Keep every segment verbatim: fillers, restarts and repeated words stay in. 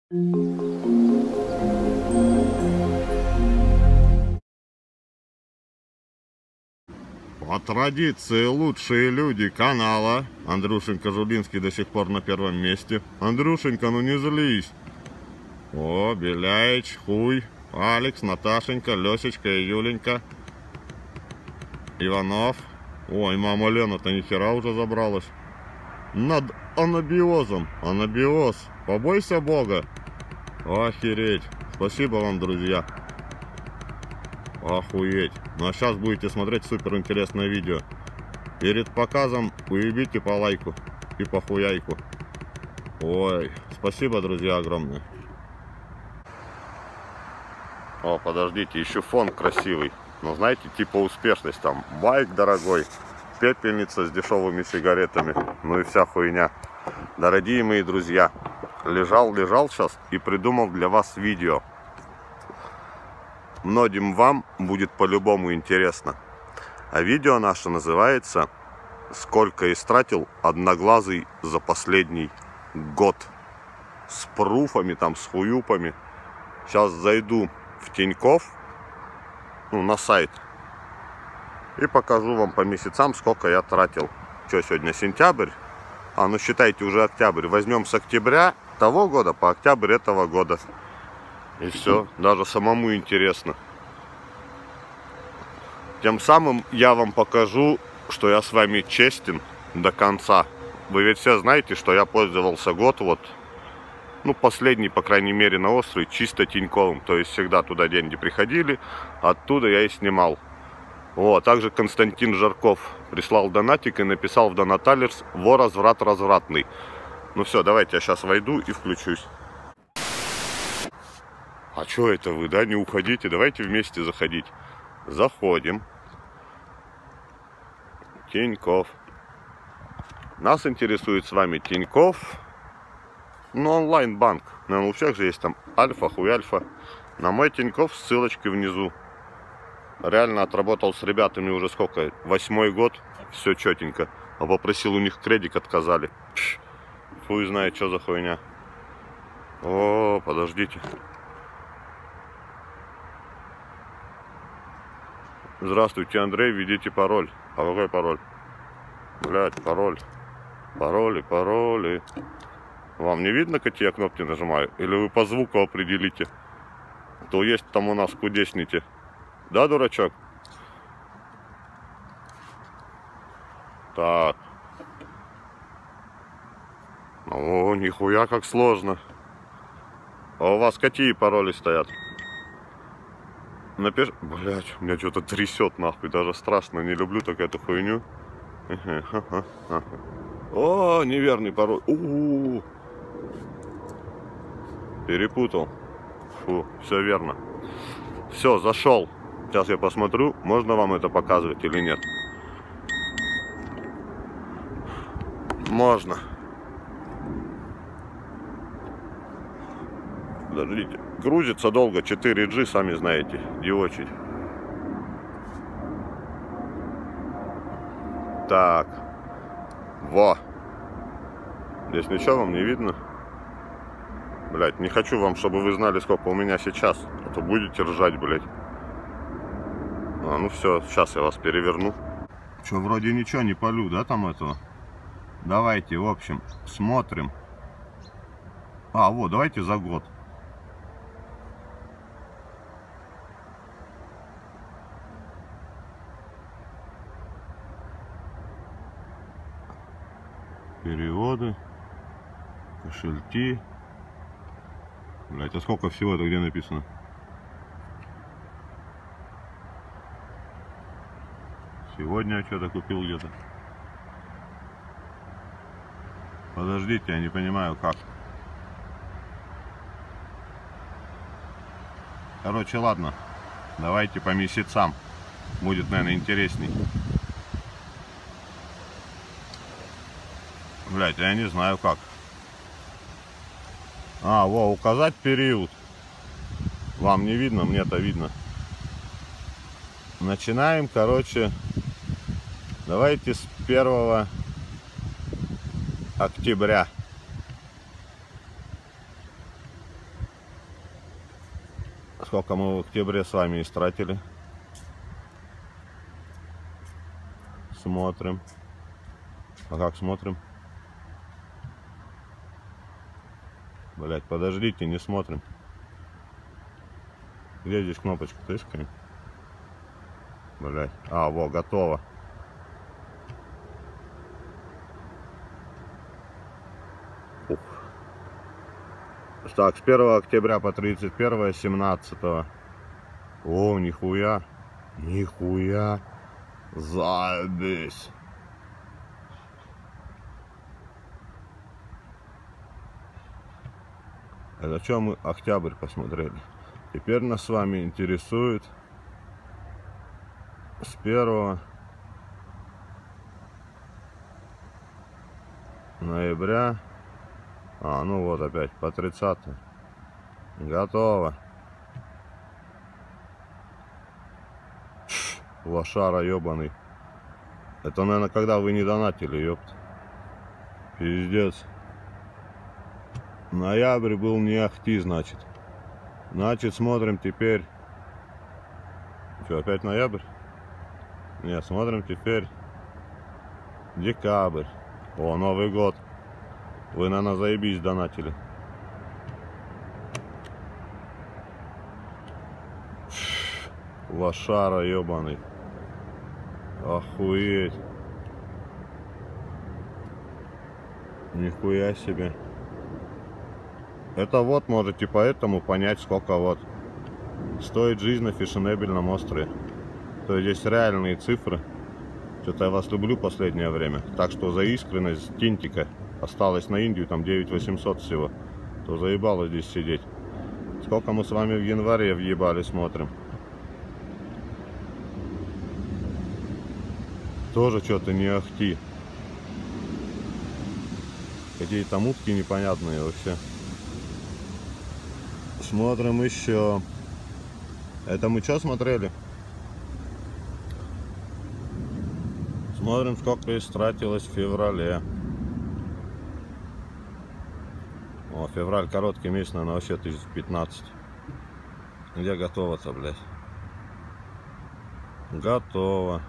По традиции лучшие люди канала. Андрюшенька Жулинский до сих пор на первом месте. Андрюшенька, ну не злись. О, Беляич, Хуй, Алекс, Наташенька, Лесечка и Юленька. Иванов. Ой, мама Лена-то нихера уже забралась. Над анабиозом. Анабиоз. Побойся Бога. Охереть. Спасибо вам, друзья. Охуеть. Ну а сейчас будете смотреть супер интересное видео. Перед показом уебите по лайку и по хуяйку. Ой, спасибо, друзья, огромное. О, подождите, еще фон красивый. Ну, знаете, типа успешность там. Байк дорогой, пепельница с дешевыми сигаретами. Ну и вся хуйня. Дорогие мои друзья, лежал-лежал сейчас и придумал для вас видео. Многим вам будет по-любому интересно. А видео наше называется «Сколько истратил одноглазый за последний год». С пруфами, там, с хуюпами. Сейчас зайду в Тинькофф, ну, на сайт, и покажу вам по месяцам, сколько я тратил. Что, сегодня сентябрь? А, ну считайте, уже октябрь. Возьмем с октября того года по октябрь этого года. И все, даже самому интересно. Тем самым я вам покажу, что я с вами честен до конца. Вы ведь все знаете, что я пользовался год, вот, ну, последний, по крайней мере, на острове, чисто Тиньковым. То есть всегда туда деньги приходили, оттуда я и снимал. Вот, также Константин Жарков прислал донатик и написал в донаталерс: «Во разврат развратный». Ну все, давайте я сейчас войду и включусь. А что это вы, да? Не уходите, давайте вместе заходить. Заходим. Тинькофф. Нас интересует с вами Тинькофф. Ну, онлайн-банк. Наверное, у всех же есть там Альфа, Хуй Альфа. На мой Тинькофф ссылочки внизу. Реально отработал с ребятами уже сколько? Восьмой год. Все четенько. А попросил у них кредит, отказали. Пш, хуй знает, что за хуйня. О, подождите. Здравствуйте, Андрей, введите пароль. А какой пароль? Блять, пароль. Пароли, пароли. Вам не видно, какие я кнопки нажимаю? Или вы по звуку определите? То есть там у нас кудесните. Да, дурачок? Так. О, нихуя как сложно. А у вас какие пароли стоят? Напиш... Блять, меня что-то трясет нахуй, даже страшно, не люблю так эту хуйню. О, неверный пароль. У-у-у. Перепутал. Фу, все верно. Все, зашел. Сейчас я посмотрю, можно вам это показывать или нет. Можно. Подождите. Грузится долго, четыре джи, сами знаете, не очень. Так. Во. Здесь ничего вам не видно? Блять, не хочу вам, чтобы вы знали, сколько у меня сейчас. А то будете ржать, блять. А, ну все, сейчас я вас переверну. Че, вроде ничего не полю, да, там этого? Давайте, в общем, смотрим. А, вот, давайте за год. Переводы, кошельки. Блять, а сколько всего это где написано? Сегодня я что-то купил где-то. Подождите, я не понимаю как. Короче, ладно. Давайте по месяцам. Будет, наверное, интересней. Блять, я не знаю как. А, во, указать период. Вам не видно, мне-то видно. Начинаем, короче, давайте с первого октября. Сколько мы в октябре с вами истратили. Смотрим. А как смотрим? Блять, подождите, не смотрим. Где здесь кнопочка? Тыскаем. Блять. А, во, готово. Ух. Так, с первого октября по тридцать первое семнадцатого. О, нихуя. Нихуя. Заебись. Это что мы октябрь посмотрели? Теперь нас с вами интересует с первого ноября. А, ну вот опять по тридцатое. Готово. Лошара ебаный. Это, наверное, когда вы не донатили, ёпт. Пиздец. Ноябрь был не ахти, значит. Значит, смотрим теперь. Что, опять ноябрь? Нет, смотрим теперь декабрь. О, Новый год. Вы, наверное, заебись донатили. Лошара ебаный. Охуеть. Нихуя себе. Это вот можете поэтому понять, сколько вот стоит жизнь на фешенебельном острове. То есть здесь реальные цифры. Что-то я вас люблю последнее время. Так что за искренность тинтика осталось на Индию там девять восемьсот всего. То заебало здесь сидеть. Сколько мы с вами в январе въебали, смотрим. Тоже что-то не ахти. Какие-то мутки непонятные вообще. Смотрим еще. Это мы что смотрели? Смотрим, сколько истратилось в феврале. О, февраль короткий месяц, наверное, вообще тысяч пятнадцать. Где готово-то, блядь? Готово.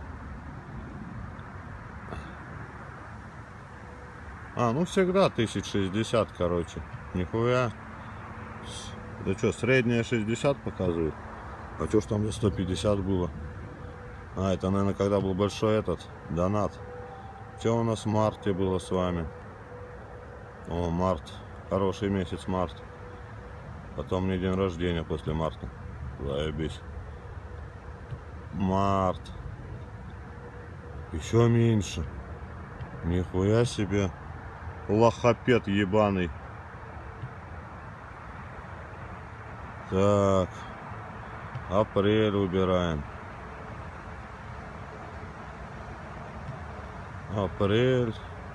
А, ну всегда тысяча шестьдесят, короче. Нихуя. Да что, средняя шестьдесят показывает? А что ж там за сто пятьдесят было? А, это, наверное, когда был большой этот донат. Что у нас в марте было с вами? О, март. Хороший месяц март. Потом мне день рождения после марта. Заебись. Март. Еще меньше. Нихуя себе. Лохопед ебаный. Так. Апрель убираем. Апрель.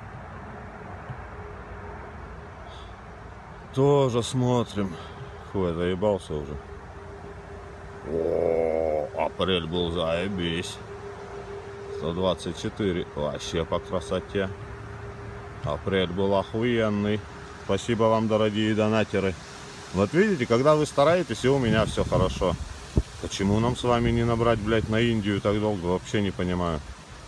Тоже смотрим. Фу, я заебался уже. О, апрель был заебись. сто двадцать четыре. Вообще по красоте. Апрель был охуенный. Спасибо вам, дорогие донатеры. Вот видите, когда вы стараетесь, и у меня все хорошо. Почему нам с вами не набрать, блядь, на Индию так долго? Вообще не понимаю.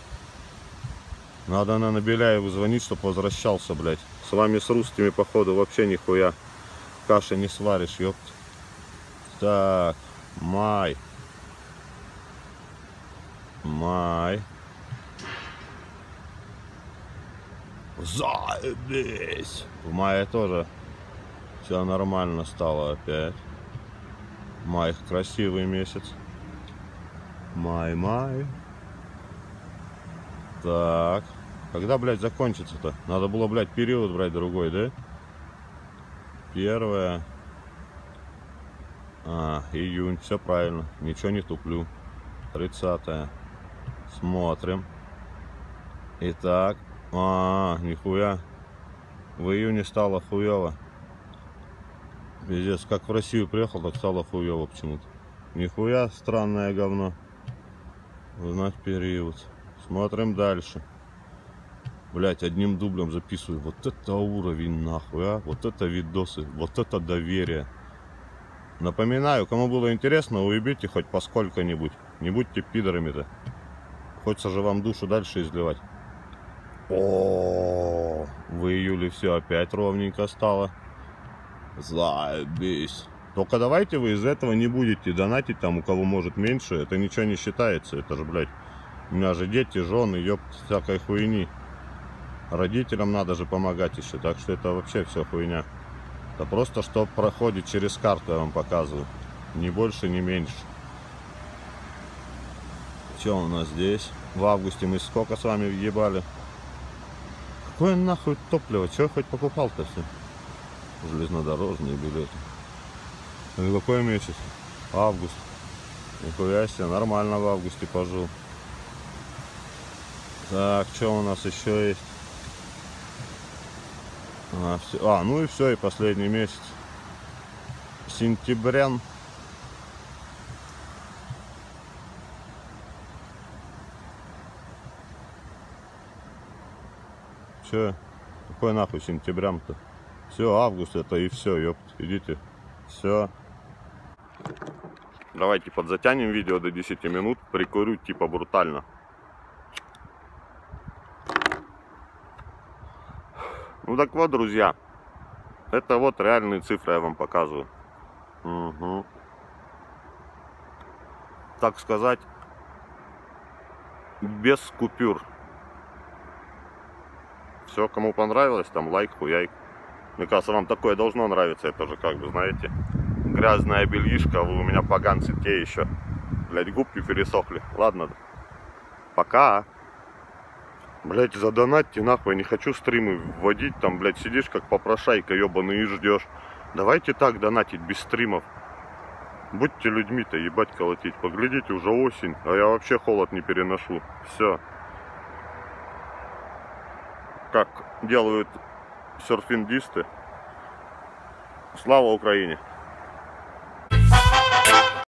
Надо, наверное, Беляеву звонить, чтобы возвращался, блядь. С вами с русскими, походу, вообще нихуя каши не сваришь, ёпт. Так, май. Май. Заебись. В мае тоже все нормально стало опять. Май красивый месяц. Май, май. Так. Когда, блядь, закончится-то? Надо было, блядь, период брать другой, да? Первое. А, июнь. Все правильно. Ничего не туплю. тридцатое. Смотрим. Итак. А, нихуя. В июне стало хуево. Пиздец, как в Россию приехал, так стало хуево почему-то. Нихуя, странное говно. Узнать период. Смотрим дальше. Блять, одним дублем записываю. Вот это уровень нахуй, а. Вот это видосы. Вот это доверие. Напоминаю, кому было интересно, уебите хоть по сколько-нибудь. Не будьте пидорами-то. Хочется же вам душу дальше изливать. О, в июле все опять ровненько стало. Заебись. Только давайте вы из этого не будете донатить там, у кого может меньше. Это ничего не считается. Это же, блядь, у меня же дети, жены, ёпт, всякой хуйни. Родителям надо же помогать еще. Так что это вообще все хуйня. Это просто что проходит через карту, я вам показываю. Ни больше, ни меньше. Что у нас здесь? В августе мы сколько с вами въебали? Какое нахуй топливо? Че я хоть покупал-то все? Железнодорожные билеты. Это какой месяц? Август. Нихуя себе, нормально в августе пожил. Так, что у нас еще есть? А, все. а, ну и все, и последний месяц. Сентябрян. Че? Какой нахуй сентябрям-то? Все, август это и все, ёпт. Идите. Все. Давайте подзатянем видео до десяти минут. Прикурю типа брутально. Ну так вот, друзья. Это вот реальные цифры я вам показываю. Угу. Так сказать, без купюр. Все, кому понравилось, там лайк, хуяйк. Мне кажется, вам такое должно нравиться. Это же как бы, знаете, грязная бельишка. Вы у меня поганцы те еще. Блять, губки пересохли. Ладно. Пока. Блять, задонатьте нахуй. Я не хочу стримы вводить. Там, блять, сидишь как попрошайка ебаный и ждешь. Давайте так донатить без стримов. Будьте людьми-то, ебать колотить. Поглядите, уже осень. А я вообще холод не переношу. Все. Как делают серфингисты. Слава Украине!